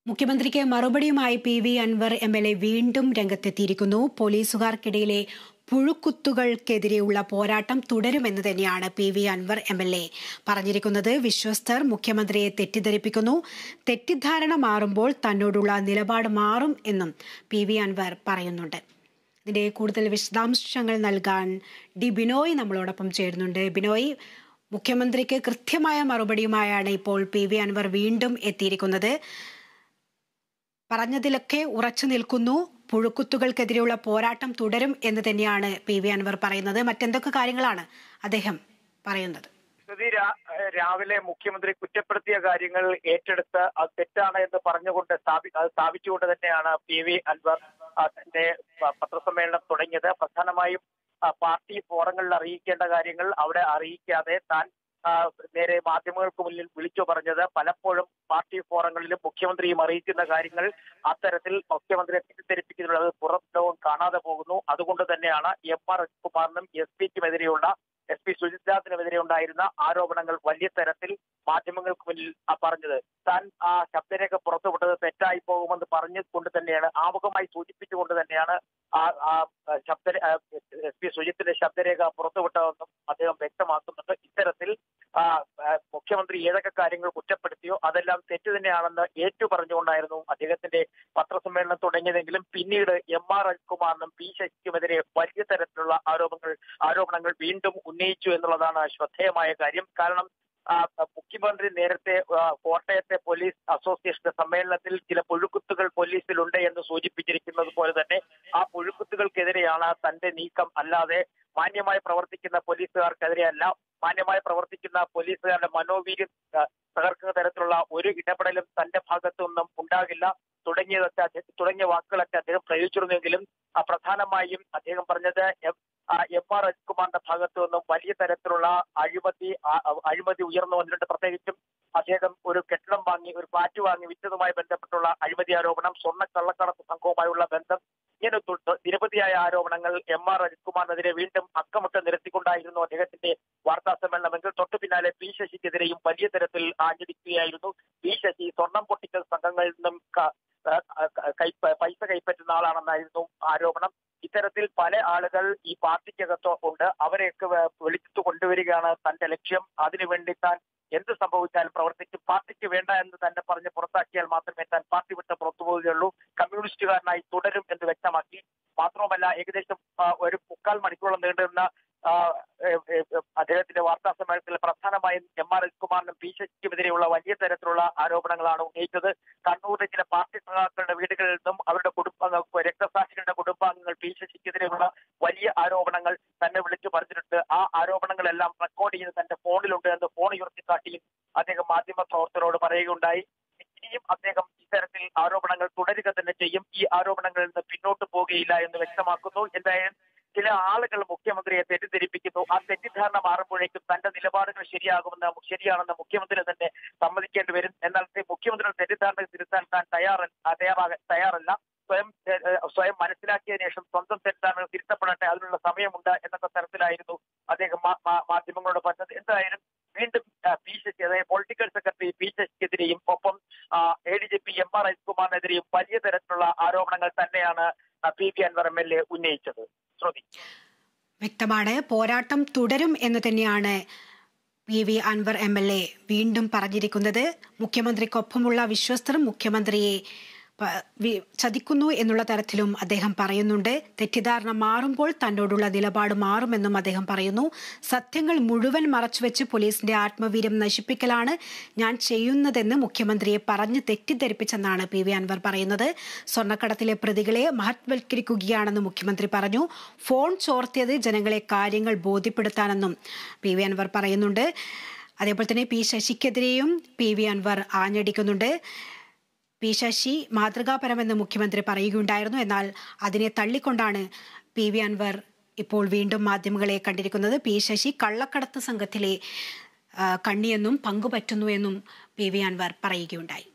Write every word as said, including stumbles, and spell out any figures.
മുഖ്യമന്ത്രിക്ക് മറുപടിയുമായി P V Anvar M L A വീണ്ടും രംഗത്തെത്തിയിരിക്കുന്നു. പോലീസുകാർക്കിടയിലെ പുഴുക്കുത്തുകൾക്കെതിരെയുള്ള പോരാട്ടം തുടരുമെന്ന് തന്നെയാണ് P V Anvar M L A പറഞ്ഞിരിക്കുന്നത്. വിശ്വസ്തർ മുഖ്യമന്ത്രിയെ തെറ്റിദ്ധരിപ്പിക്കുന്നു, തെറ്റിദ്ധാരണ മാറുമ്പോൾ തന്നോടുള്ള നിലപാട് മാറും എന്നും പി വി അൻവർ പറയുന്നുണ്ട്. ഇതിന്റെ കൂടുതൽ വിശദാംശങ്ങൾ നൽകാൻ ഡി ബിനോയ് നമ്മളോടൊപ്പം ചേരുന്നുണ്ട്. ബിനോയ്, മുഖ്യമന്ത്രിക്ക് കൃത്യമായ മറുപടിയുമായാണ് ഇപ്പോൾ പി വി അൻവർ വീണ്ടും എത്തിയിരിക്കുന്നത്. പറഞ്ഞതിലൊക്കെ ഉറച്ചു നിൽക്കുന്നു, പുഴുക്കുത്തുകൾക്കെതിരെയുള്ള പോരാട്ടം തുടരും എന്ന് തന്നെയാണ് പി വി അൻവർ പറയുന്നത്. മറ്റെന്തൊക്കെ കാര്യങ്ങളാണ് അദ്ദേഹം പറയുന്നത്? രാവിലെ മുഖ്യമന്ത്രി കുറ്റപ്പെടുത്തിയ കാര്യങ്ങൾ ഏറ്റെടുത്ത് അത് തെറ്റാണ് എന്ന് പറഞ്ഞുകൊണ്ട് സ്ഥാപിച്ചുകൊണ്ട് തന്നെയാണ് പി വി അൻവർ തന്റെ പത്രസമ്മേളനം തുടങ്ങിയത്. പ്രധാനമായും പാർട്ടി ഫോറങ്ങളിൽ അറിയിക്കേണ്ട കാര്യങ്ങൾ അവിടെ അറിയിക്കാതെ താൻ നേരെ മാധ്യമങ്ങൾക്ക് മുന്നിൽ വിളിച്ചു പറഞ്ഞത് പലപ്പോഴും പാർട്ടി ഫോറങ്ങളിലും മുഖ്യമന്ത്രിയും അറിയിക്കുന്ന കാര്യങ്ങൾ അത്തരത്തിൽ മുഖ്യമന്ത്രിയെ തെറ്റിദ്ധരിപ്പിക്കുന്നുള്ളത് പുറം ലോകം കാണാതെ പോകുന്നു. അതുകൊണ്ട് തന്നെയാണ് എം ആർ അജിത്കുമാറിനും എസ് പിക്കുമെതിരെയുള്ള എസ് പി സുജിത്ദാസിനുമെതിരെ ഉണ്ടായിരുന്ന ആരോപണങ്ങൾ വലിയ തരത്തിൽ മാധ്യമങ്ങൾക്ക് മുന്നിൽ പറഞ്ഞത്. താൻ ആ ശബ്ദരേഖ പുറത്തുവിട്ടത് തെറ്റായി പോകുമെന്ന് പറഞ്ഞുകൊണ്ട് തന്നെയാണ്, ആമുഖമായി സൂചിപ്പിച്ചുകൊണ്ട് തന്നെയാണ് ആ ശബ്ദ എസ് പി സുജിത്തിന്റെ ശബ്ദരേഖ പുറത്തുവിട്ടതെന്നും അദ്ദേഹം വ്യക്തമാക്കുന്നുണ്ട്. ഇത്തരത്തിൽ മുഖ്യമന്ത്രി ഏതൊക്കെ കാര്യങ്ങൾ കുറ്റപ്പെടുത്തിയോ അതെല്ലാം തെറ്റ് തന്നെയാണെന്ന് ഏറ്റു പറഞ്ഞുകൊണ്ടായിരുന്നു അദ്ദേഹത്തിന്റെ പത്രസമ്മേളനം തുടങ്ങിയതെങ്കിലും പിന്നീട് എം ആർ അജിത്കുമാറിനും പി ശശിക്കുമെതിരെ വലിയ തരത്തിലുള്ള ആരോപണങ്ങൾ ആരോപണങ്ങൾ വീണ്ടും ഉന്നയിച്ചു എന്നുള്ളതാണ് ശ്രദ്ധേയമായ കാര്യം. കാരണം മുഖ്യമന്ത്രി നേരത്തെ കോട്ടയത്തെ പോലീസ് അസോസിയേഷന്റെ സമ്മേളനത്തിൽ ചില പുഴുക്കുത്തുകൾ പോലീസിലുണ്ട് എന്ന് സൂചിപ്പിച്ചിരിക്കുന്നത് പോലെ തന്നെ ആ പുഴുക്കുത്തുകൾക്കെതിരെയാണ് തന്റെ നീക്കം, അല്ലാതെ മാന്യമായി പ്രവർത്തിക്കുന്ന പോലീസുകാർക്കെതിരെയല്ല. മാന്യമായി പ്രവർത്തിക്കുന്ന പോലീസുകാരുടെ മനോവീര്യം തകർക്കുന്ന തരത്തിലുള്ള ഒരു ഇടപെടലും തന്റെ ഭാഗത്തു നിന്നും ഉണ്ടാകില്ല തുടങ്ങിയതൊക്കെ തുടങ്ങിയ വാക്കുകളൊക്കെ അദ്ദേഹം പ്രയോഗിച്ചിരുന്നെങ്കിലും പ്രധാനമായും അദ്ദേഹം പറഞ്ഞത് എം ആർ അജിത്കുമാറിന്റെ ഭാഗത്തു നിന്നും വലിയ തരത്തിലുള്ള അഴിമതി അഴിമതി ഉയർന്നു വന്നിട്ടുണ്ട്. പ്രത്യേകിച്ചും അദ്ദേഹം ഒരു കെട്ടിടം വാങ്ങി ഒരു ഫ്ലാറ്റ് വാങ്ങി വിറ്റതുമായി ബന്ധപ്പെട്ടുള്ള അഴിമതി ആരോപണം, സ്വർണ്ണ കള്ളക്കടത്ത് സംഘവുമായുള്ള ബന്ധം, ഇങ്ങനെ നിരവധിയായ ആരോപണങ്ങൾ എം ആർ അജിത്കുമാറിനെതിരെ വീണ്ടും അക്കമിട്ട് നിരത്തിക്കൊണ്ടായിരുന്നു അദ്ദേഹത്തിന്റെ വാർത്താ സമ്മേളനമെങ്കിൽ തൊട്ടു പിന്നാലെ പി ശശിക്കെതിരെയും വലിയ തരത്തിൽ ആഞ്ഞടിക്കുകയായിരുന്നു. പി ശശി സ്വർണം പൊട്ടിക്കൽ സംഘങ്ങളിൽ നിന്നും പൈസ കൈപ്പറ്റുന്ന ആളാണെന്നായിരുന്നു ആരോപണം. ഇത്തരത്തിൽ പല ആളുകൾ ഈ പാർട്ടിക്കകത്തോ ഉണ്ട്, അവരെയൊക്കെ വിളിച്ചു കൊണ്ടുവരികയാണ് തന്റെ ലക്ഷ്യം. അതിനുവേണ്ടി താൻ എന്ത് സംഭവിച്ചാലും പ്രവർത്തിക്കും, പാർട്ടിക്ക് വേണ്ട എന്ന് തന്നെ പറഞ്ഞ് പുറത്താക്കിയാൽ മാത്രമേ താൻ പാർട്ടി വിട്ട് പുറത്തു പോവുകയുള്ളൂ, കമ്മ്യൂണിസ്റ്റുകാരനായി തുടരും എന്ന് വ്യക്തമാക്കി. മാത്രവുമല്ല, ഏകദേശം ഒരു മുക്കാൽ മണിക്കൂറോളം നീണ്ടുനിന്ന അദ്ദേഹത്തിന്റെ വാർത്താ സമ്മേളനത്തിൽ പ്രധാനമായും എം ആർ അജിത്കുമാറിനും പി ശശിക്കുമെതിരെയുള്ള വലിയ തരത്തിലുള്ള ആരോപണങ്ങളാണ് ഉന്നയിച്ചത്. കണ്ണൂരിലെ ചില പാർട്ടി സഖാക്കളുടെ വീടുകളിൽ നിന്നും അവരുടെ കുടുംബാംഗങ്ങൾ രക്തസാക്ഷികളുടെ കുടുംബാംഗങ്ങൾ പി ശശിക്കെതിരെയുള്ള വലിയ ആരോപണങ്ങൾ തന്നെ വിളിച്ചു പറഞ്ഞിട്ടുണ്ട്. ആ ആരോപണങ്ങളെല്ലാം റെക്കോർഡ് ചെയ്ത് തന്റെ ഫോണിലുണ്ട് എന്ന് ഫോൺ ഉയർത്തിക്കാട്ടിയും അദ്ദേഹം മാധ്യമ പ്രവർത്തകരോട് പറയുകയുണ്ടായി. ഇനിയും അദ്ദേഹം ഇത്തരത്തിൽ ആരോപണങ്ങൾ തുടരുക തന്നെ ചെയ്യും, ഈ ആരോപണങ്ങളിൽ നിന്ന് പിന്നോട്ട് പോകുകയില്ല എന്ന് വ്യക്തമാക്കുന്നു. എന്തായാലും ചില ആളുകൾ മുഖ്യമന്ത്രിയെ തെറ്റിദ്ധരിപ്പിക്കുന്നു. ആ തെറ്റിദ്ധാരണ മാറുമ്പോഴേക്കും തന്റെ നിലപാടുകൾ ശരിയാകുമെന്ന് ശരിയാണെന്ന് മുഖ്യമന്ത്രി തന്നെ സമ്മതിക്കേണ്ടി വരും. എന്നാൽ മുഖ്യമന്ത്രിയുടെ തെറ്റിദ്ധാരണ തിരുത്താൻ താൻ തയ്യാറ തയ്യാറാക തയ്യാറല്ല സ്വയം സ്വയം മനസ്സിലാക്കിയതിനു ശേഷം സ്വന്തം തെറ്റിദ്ധാരണകൾ തിരുത്തപ്പെടട്ടെ, അതിനുള്ള സമയമുണ്ട് എന്നൊക്കെ തരത്തിലായിരുന്നു അദ്ദേഹം മാധ്യമങ്ങളോട് പറഞ്ഞത്. എന്തായാലും വീണ്ടും പി ശശി, അതായത് പൊളിറ്റിക്കൽ സെക്രട്ടറി പി ശശിക്കെതിരെയും ഒപ്പം A D G P M R അജിത്കുമാറിനെതിരെയും വലിയ തരത്തിലുള്ള ആരോപണങ്ങൾ തന്നെയാണ് P V Anvar M L A ഉന്നയിച്ചത്. വ്യക്തമാണ്, പോരാട്ടം തുടരും എന്ന് തന്നെയാണ് P V Anvar M L A വീണ്ടും പറഞ്ഞിരിക്കുന്നത്. മുഖ്യമന്ത്രിക്കൊപ്പമുള്ള വിശ്വസ്തർ മുഖ്യമന്ത്രിയെ ചതിക്കുന്നു എന്നുള്ള തരത്തിലും അദ്ദേഹം പറയുന്നുണ്ട്. തെറ്റിദ്ധാരണ മാറുമ്പോൾ തന്നോടുള്ള നിലപാട് മാറുമെന്നും അദ്ദേഹം പറയുന്നു. സത്യങ്ങൾ മുഴുവൻ മറച്ചുവെച്ച് പോലീസിന്റെ ആത്മവീര്യം നശിപ്പിക്കലാണ് ഞാൻ ചെയ്യുന്നതെന്ന് മുഖ്യമന്ത്രിയെ പറഞ്ഞ് തെറ്റിദ്ധരിപ്പിച്ചെന്നാണ് പി വി അൻവർ പറയുന്നത്. സ്വർണ്ണക്കടത്തിലെ പ്രതികളെ മഹത്വൽക്കരിക്കുകയാണെന്ന് മുഖ്യമന്ത്രി പറഞ്ഞു. ഫോൺ ചോർത്തിയത് ജനങ്ങളെ കാര്യങ്ങൾ ബോധ്യപ്പെടുത്താനെന്നും പി വി അൻവർ പറയുന്നുണ്ട്. അതേപോലെ തന്നെ പി ശശിക്കെതിരെയും പി വി അൻവർ ആഞ്ഞടിക്കുന്നുണ്ട്. പി ശശി മാതൃകാപരമെന്ന് മുഖ്യമന്ത്രി പറയുകയുണ്ടായിരുന്നു. എന്നാൽ അതിനെ തള്ളിക്കൊണ്ടാണ് പി വി അൻവർ ഇപ്പോൾ വീണ്ടും മാധ്യമങ്ങളെ കണ്ടിരിക്കുന്നത്. പി ശശി കള്ളക്കടത്ത് സംഘത്തിലെ കണ്ണിയെന്നും പങ്കുപറ്റുന്നു എന്നും പി വി അൻവർ പറയുകയുണ്ടായി.